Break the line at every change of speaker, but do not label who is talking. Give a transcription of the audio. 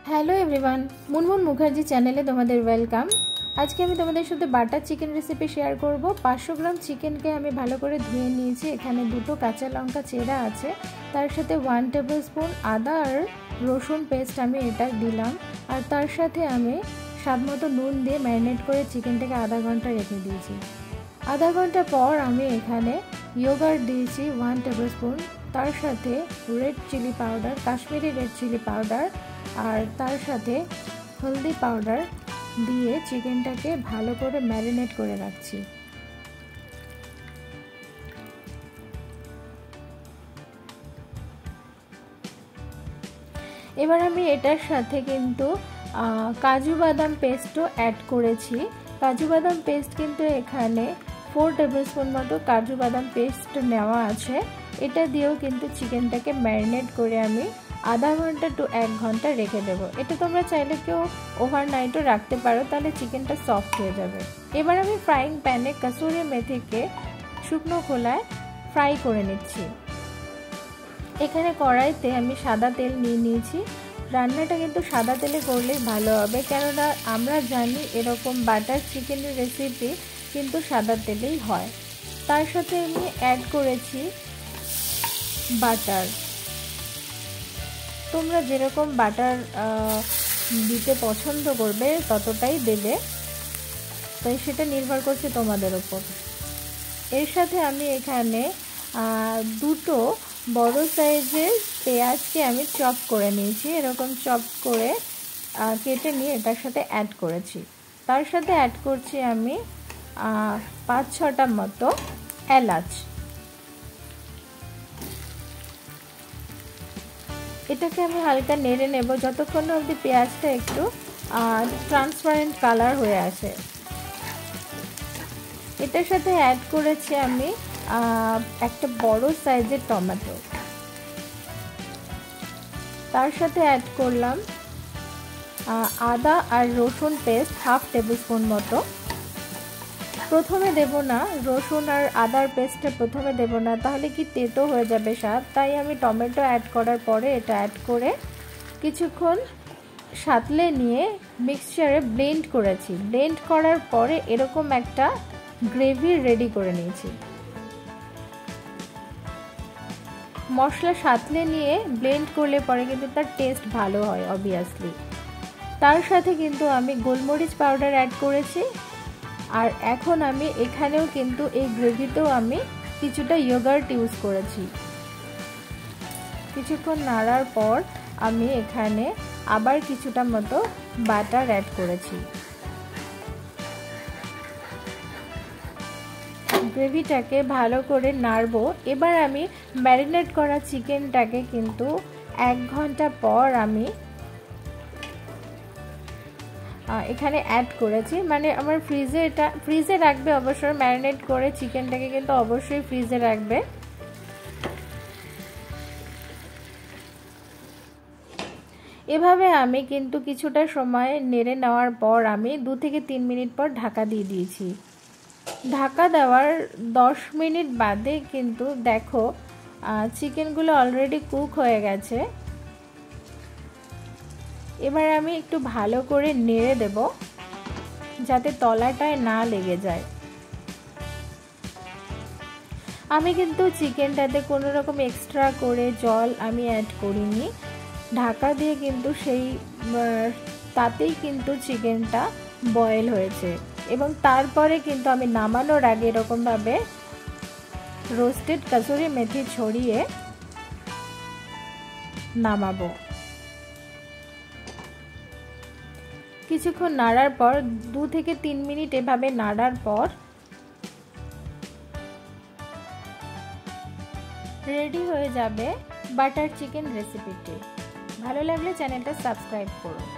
Hello everyone, Munmun Mukherjee চ্যানেলে তোমাদের welcome. আজকে আমি তোমাদের সাথে বাটার চিকেন রেসিপি শেয়ার করব। 500 গ্রাম চিকেনকে আমি ভালো করে ধুয়ে নিয়েছি। এখানে 2টো কাঁচা লঙ্কা চেরা আছে, তার সাথে 1 টেবিল স্পুন আদা আর রসুন পেস্ট আমি এটা দিলাম। আর তার সাথে আমি স্বাদমতো নুন দিয়ে ম্যারিনেট করে চিকেনটাকে আধা ঘন্টা রেখে দিয়েছি। আধা ঘন্টা পর আমি এখানে ইয়োগার্ট দিয়েছি 1 টেবিল স্পুন, তার সাথে red chilli powder, Kashmiri red chilli powder আর তার সাথে হলদি পাউডার দিয়ে চিকেনটাকে ভালো করে ম্যারিনেট করে রাখছি। এবার আমি এটার সাথে কিন্তু কাজু বাদাম পেস্টও অ্যাড করেছি। কাজু বাদাম পেস্ট কিন্তু এখানে 4 টেবিল স্পুন মতো কাজু বাদাম পেস্ট নেওয়া আছে। এটা দিয়েও কিন্তু চিকেনটাকে ম্যারিনেট করে আমি আধা ঘন্টা টু 1 ঘন্টা রেখে দেবো। এটা তোমরা চাইলে কেউ ওভারনাইটও রাখতে পারো, তাহলে চিকেনটা সফট হয়ে যাবে। এবার আমি ফ্রাইং প্যানে কসুরি মেথিকে শুকনো খোলায় ফ্রাই করে নিচ্ছি। এখানে কড়াইতে আমি সাদা তেল নিয়ে নিয়েছি। রান্নাটা কিন্তু সাদা তেলে করলেই ভালো হবে, কেননা আমরা জানি এরকম বাটার চিকেনের রেসিপি কিন্তু সাদা তেলেই হয়। তার সাথে আমি অ্যাড করেছি বাটার। তোমরা যেরকম বাটার দিতে পছন্দ করবে ততটাই দেবে, তাই সেটা নির্ভর করছে তোমাদের ওপর। এর সাথে আমি এখানে 2টো বড় সাইজের পেঁয়াজকে আমি চপ করে নিয়েছি। এরকম চপ করে কেটে নিয়ে এটার সাথে অ্যাড করেছি। তার সাথে অ্যাড করছি আমি 5-6টা মতো এলাচ। এটাকে আমি হালকা নেড়ে নেব যতক্ষণ অবধি পেঁয়াজটা একটু ট্রান্সপারেন্ট কালার হয়ে আসে। এটার সাথে অ্যাড করেছি আমি একটা বড় সাইজের টমেটো। তার সাথে অ্যাড করলাম আদা আর রসুন পেস্ট 1/2 টেবিল স্পুন মতো। প্রথমে দেব না, রসুন আর আদার পেস্টটা প্রথমে দেব না, তাহলে কি তেতো হয়ে যাবে স্বাদ। তাই আমি টমেটো অ্যাড করার পরে এটা অ্যাড করে কিছুক্ষণ সাঁতলে নিয়ে মিক্সচারে ব্লেন্ড করেছি। ব্লেন্ড করার পরে এরকম একটা গ্রেভি রেডি করে নিয়েছি। মশলা সাঁতলে নিয়ে ব্লেন্ড করলে পরে কিন্তু তার টেস্ট ভালো হয় অবভিয়াসলি। তার সাথে কিন্তু আমি গোলমরিচ পাউডার অ্যাড করেছি। আর এখন আমি এখানেও কিন্তু এই গ্রেভিতেও আমি কিছুটা ইয়োগার্ট ইউজ করেছি। কিছুক্ষণ নাড়ার পর আমি এখানে আবার কিছুটা মতো বাটার অ্যাড করেছি। গ্রেভিটাকে ভালো করে নাড়বো। এবার আমি ম্যারিনেট করা চিকেনটাকে কিন্তু 1 ঘন্টা পর আমি এখানে অ্যাড করেছি। মানে আমার ফ্রিজে রাখবে অবশ্যই, ম্যারিনেট করে চিকেনটাকে কিন্তু অবশ্যই ফ্রিজে রাখবে। এভাবে আমি কিন্তু কিছুটা সময় নেড়ে নেওয়ার পর আমি 2 থেকে 3 মিনিট পর ঢাকা দিয়ে দিয়েছি। ঢাকা দেওয়ার 10 মিনিট বাদে কিন্তু দেখো চিকেনগুলো অলরেডি কুক হয়ে গেছে। এবার আমি একটু ভালো করে নেড়ে দেব যাতে তলাটায় না লেগে যায়। আমি কিন্তু চিকেনটাতে কোনো রকম এক্সট্রা করে জল আমি অ্যাড করিনি। ঢাকা দিয়ে কিন্তু তাতেই কিন্তু চিকেনটা বয়েল হয়েছে। এবং তারপরে কিন্তু আমি নামানোর আগে এরকমভাবে রোস্টেড কসুরি মেথি ছড়িয়ে নামাবো। কিছুক্ষণ নাড়ার পর 2 থেকে 3 মিনিট এভাবে নাড়ার পর রেডি হয়ে যাবে বাটার চিকেন রেসিপিটি। ভালো লাগলে চ্যানেলটা সাবস্ক্রাইব করো।